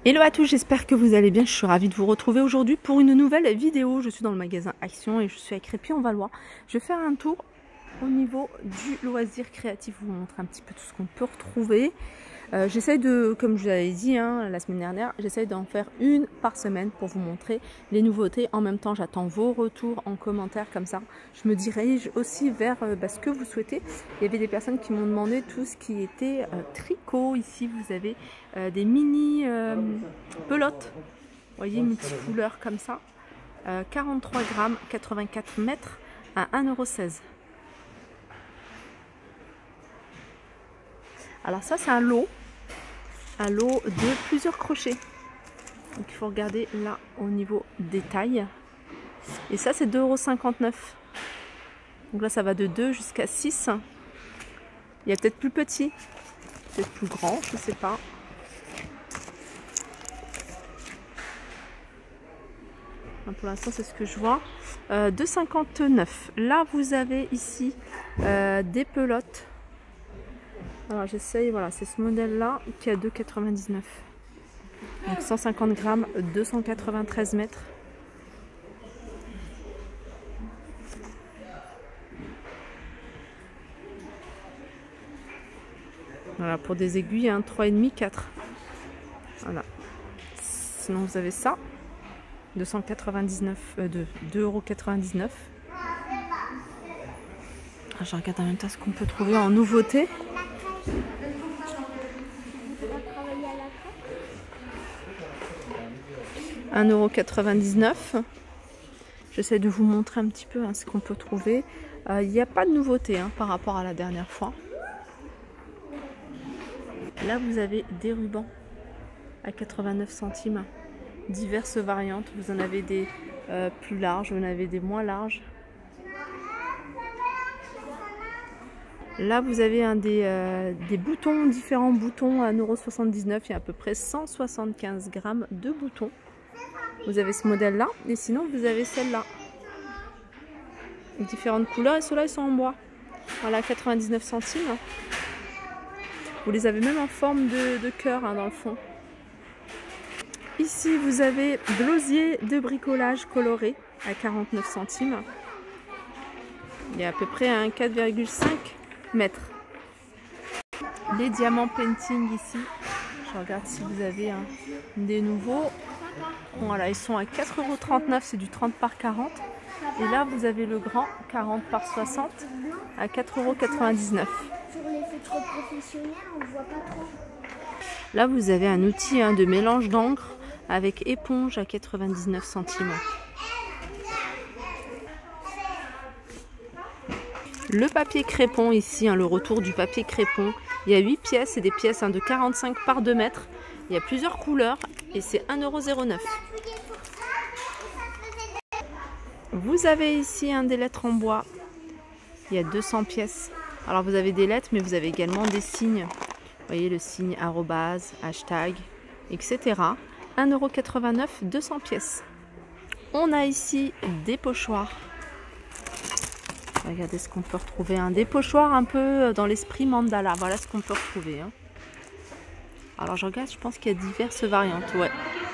Hello à tous, j'espère que vous allez bien. Je suis ravie de vous retrouver aujourd'hui pour une nouvelle vidéo. Je suis dans le magasin Action et je suis à Crépy-en-Valois. Je vais faire un tour au niveau du loisir créatif, vous montrer un petit peu tout ce qu'on peut retrouver. J'essaye de, comme je vous l'avais dit la semaine dernière, j'essaye d'en faire une par semaine pour vous montrer les nouveautés. En même temps, j'attends vos retours en commentaire, comme ça je me dirige aussi vers ce que vous souhaitez. Il y avait des personnes qui m'ont demandé tout ce qui était tricot. Ici, vous avez des mini pelotes, vous voyez, multicouleurs comme ça. 43 grammes, 84 mètres à 1,16 €. Alors ça, c'est un lot de plusieurs crochets. Donc il faut regarder là au niveau des tailles. Et ça, c'est 2,59 €. Donc là, ça va de 2 jusqu'à 6. Il y a peut-être plus petit, peut-être plus grand, je ne sais pas. Pour l'instant, c'est ce que je vois. 2,59 €. Là, vous avez ici des pelotes. Alors j'essaye, voilà, c'est ce modèle là qui a 2,99 €. Donc 150 grammes, 293 mètres. Voilà, pour des aiguilles, 3,5, 4. Voilà. Sinon vous avez ça, 2,99 €. Je regarde en même temps ce qu'on peut trouver en nouveauté. 1,99 €. J'essaie de vous montrer un petit peu ce qu'on peut trouver. Il n'y a pas de nouveauté par rapport à la dernière fois. Là, vous avez des rubans à 89 centimes. Diverses variantes. Vous en avez des plus larges, vous en avez des moins larges. Là, vous avez des boutons, différents boutons à 1,79 €. Il y a à peu près 175 grammes de boutons. Vous avez ce modèle-là. Et sinon, vous avez celle-là. Différentes couleurs. Et ceux-là, ils sont en bois. Voilà, 99 centimes. Vous les avez même en forme de cœur dans le fond. Ici, vous avez de l'osier de bricolage coloré à 49 centimes. Il y a à peu près un 4,5 mètres. Les diamants painting ici. Je regarde si vous avez des nouveaux. Voilà, ils sont à 4,39 €. C'est du 30 par 40. Et là, vous avez le grand 40 par 60 à 4,99 €. Sur les feutres professionnels, on ne voit pas trop. Là, vous avez un outil de mélange d'encre avec éponge à 99 centimes. Le papier crépon ici, le retour du papier crépon. Il y a 8 pièces et des pièces de 45 par 2 mètres. Il y a plusieurs couleurs et c'est 1,09 €. Vous avez ici des lettres en bois. Il y a 200 pièces. Alors vous avez des lettres, mais vous avez également des signes. Vous voyez le signe arrobase, hashtag, etc. 1,89 €, 200 pièces. On a ici des pochoirs. Regardez ce qu'on peut retrouver. Des pochoirs un peu dans l'esprit mandala. Voilà ce qu'on peut retrouver. Alors je regarde, je pense qu'il y a diverses variantes. Ouais.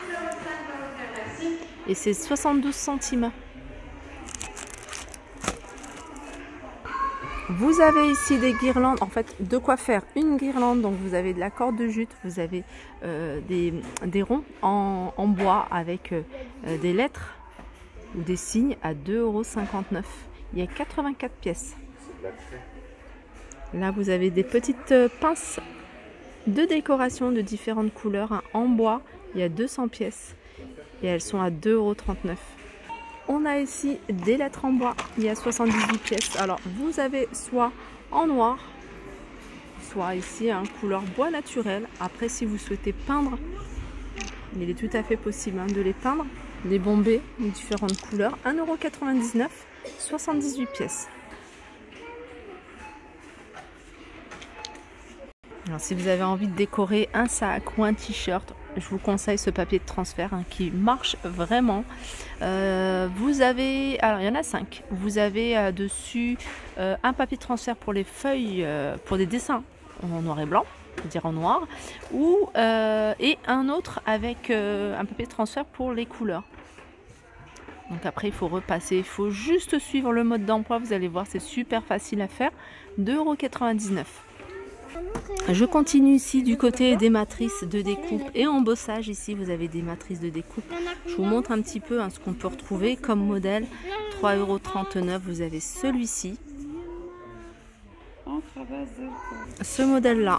Et c'est 72 centimes. Vous avez ici des guirlandes, en fait, de quoi faire une guirlande. Donc vous avez de la corde de jute, vous avez des ronds en bois avec des lettres ou des signes à 2,59 €. Il y a 84 pièces. Là, vous avez des petites pinces de décoration de différentes couleurs en bois. Il y a 200 pièces et elles sont à 2,39 €. On a ici des lettres en bois, il y a 78 pièces. Alors vous avez soit en noir, soit ici couleur bois naturel. Après, si vous souhaitez peindre, il est tout à fait possible de les peindre, les bomber de différentes couleurs. 1,99 €, 78 pièces. Alors si vous avez envie de décorer un sac ou un t-shirt, je vous conseille ce papier de transfert qui marche vraiment. Vous avez, alors il y en a 5. Vous avez dessus un papier de transfert pour les feuilles, pour des dessins en noir et blanc. c'est-à-dire en noir, ou et un autre avec un papier de transfert pour les couleurs. Donc après il faut repasser, il faut juste suivre le mode d'emploi, vous allez voir c'est super facile à faire, 2,99 €. Je continue ici du côté des matrices de découpe et embossage. Ici vous avez des matrices de découpe. Je vous montre un petit peu ce qu'on peut retrouver comme modèle. 3,39 €, vous avez celui-ci. Ce modèle-là.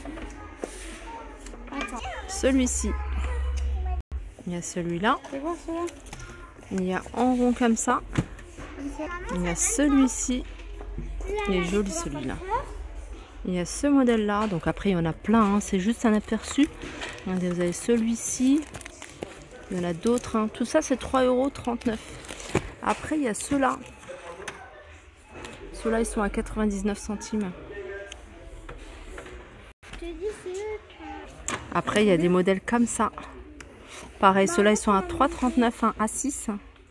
Celui-ci. Il y a celui-là. Il y a en rond comme ça. Il y a celui-ci. Il est joli celui-là. Il y a ce modèle-là. Donc après, il y en a plein. Hein. C'est juste un aperçu. Regardez, vous avez celui-ci. Il y en a d'autres. Hein. Tout ça, c'est 3,39 €. Après, il y a ceux-là. Ceux-là, ils sont à 99 centimes. Après, il y a des modèles comme ça. Pareil, ceux-là, ils sont à 3,39 €, un A6.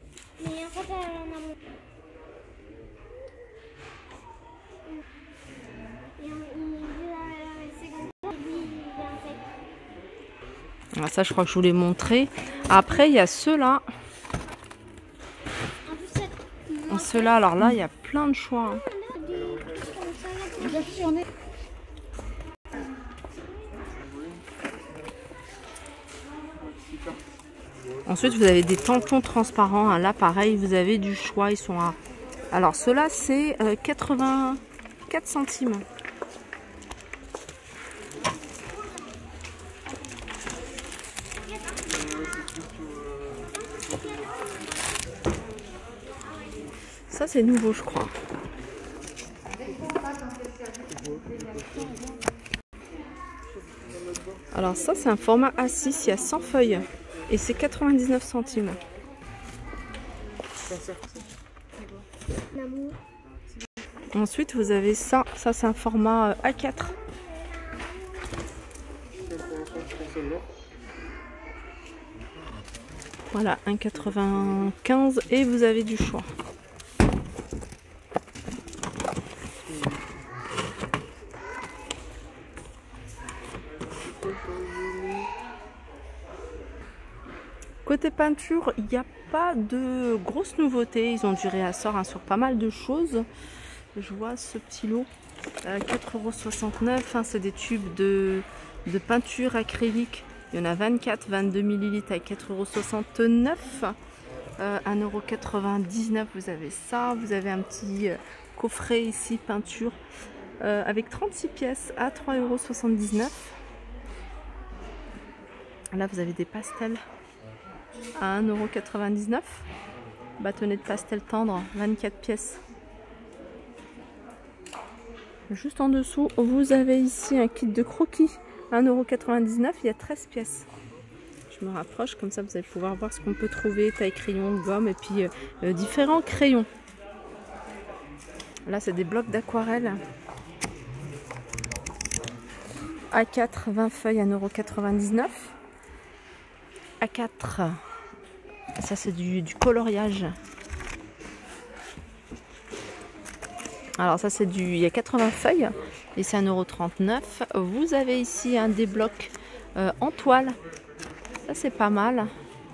Alors ça, je crois que je vous l'ai montré. Après, il y a ceux-là. Ceux-là, alors là, il y a plein de choix. Ensuite, vous avez des tampons transparents. Hein. Là, pareil, vous avez du choix. Ils sont à... Alors, ceux-là, c'est 84 centimes. Ça, c'est nouveau, je crois. Alors ça, c'est un format A6, il y a 100 feuilles. Et c'est 99 centimes. Ensuite, vous avez ça. Ça, c'est un format A4. Voilà, 1,95 € et vous avez du choix. Côté peinture, il n'y a pas de grosses nouveautés. Ils ont du réassort sur pas mal de choses. Je vois ce petit lot, 4,69 €. C'est des tubes de peinture acrylique. Il y en a 24, 22 ml à 4,69 €. 1,99 €, vous avez ça. Vous avez un petit coffret ici, peinture, avec 36 pièces à 3,79 €. Là, vous avez des pastels à 1,99 €. Bâtonnet de pastel tendre, 24 pièces. Juste en dessous, vous avez ici un kit de croquis, 1,99 €. Il y a 13 pièces. Je me rapproche, comme ça vous allez pouvoir voir ce qu'on peut trouver. Taille crayon, gomme et puis différents crayons. Là, c'est des blocs d'aquarelle. A4, 20 feuilles, 1,99 €. A4, ça c'est du coloriage. Alors ça c'est il y a 80 feuilles et c'est 1,39 €. Vous avez ici des blocs en toile. Ça c'est pas mal.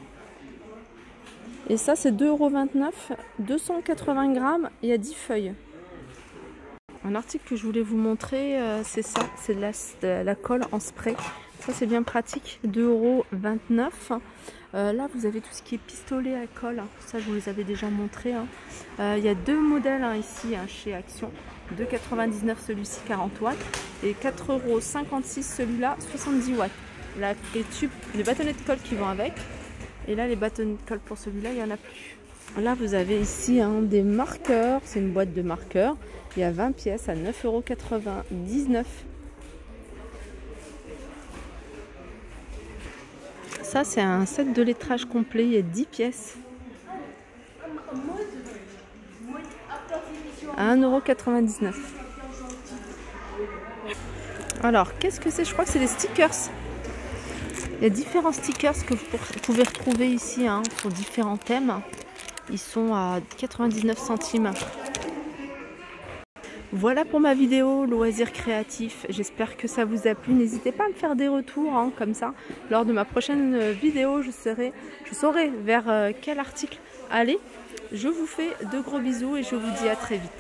Et ça c'est 2,29 €, 280 grammes et il y a 10 feuilles. Un article que je voulais vous montrer, c'est ça, c'est de la colle en spray. Ça c'est bien pratique, 2,29 €. Là vous avez tout ce qui est pistolet à colle, ça je vous les avais déjà montré. Il y a deux modèles ici chez Action, 2,99 € celui-ci 40 watts et 4,56 € celui-là 70 watts. Là les tubes, les bâtonnets de colle qui vont avec, et là les bâtonnets de colle pour celui-là il n'y en a plus. Là vous avez ici des marqueurs, c'est une boîte de marqueurs, il y a 20 pièces à 9,99 €. Ça c'est un set de lettrage complet, il y a 10 pièces à 1,99 €. Alors qu'est-ce que c'est? Je crois que c'est des stickers. Il y a différents stickers que vous pouvez retrouver ici pour différents thèmes. Ils sont à 99 centimes. Voilà pour ma vidéo loisirs créatifs. J'espère que ça vous a plu. N'hésitez pas à me faire des retours hein, comme ça. Lors de ma prochaine vidéo, je saurai vers quel article aller. Je vous fais de gros bisous et je vous dis à très vite.